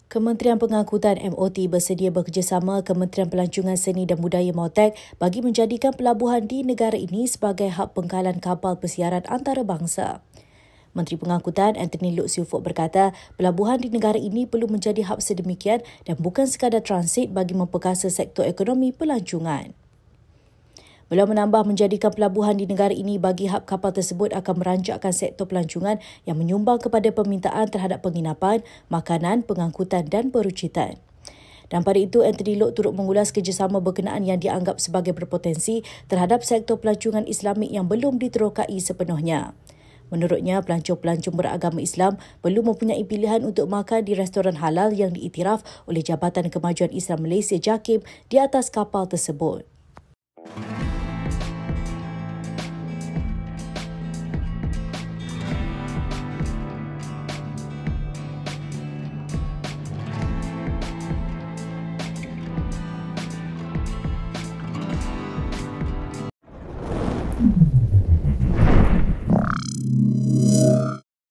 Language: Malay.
Kementerian Pengangkutan MOT bersedia bekerjasama Kementerian Pelancongan Seni dan Budaya MOTEK bagi menjadikan pelabuhan di negara ini sebagai hub pengkalan kapal persiaran antarabangsa. Menteri Pengangkutan Anthony Loke Siu Fok berkata, pelabuhan di negara ini perlu menjadi hub sedemikian dan bukan sekadar transit bagi memperkasa sektor ekonomi pelancongan. Beliau menambah menjadikan pelabuhan di negara ini bagi hub kapal tersebut akan merancakkan sektor pelancongan yang menyumbang kepada permintaan terhadap penginapan, makanan, pengangkutan dan perucitan. Dan pada itu, Anthony Loke turut mengulas kerjasama berkenaan yang dianggap sebagai berpotensi terhadap sektor pelancongan Islamik yang belum diterokai sepenuhnya. Menurutnya, pelancong-pelancong beragama Islam perlu mempunyai pilihan untuk makan di restoran halal yang diiktiraf oleh Jabatan Kemajuan Islam Malaysia JAKIM di atas kapal tersebut.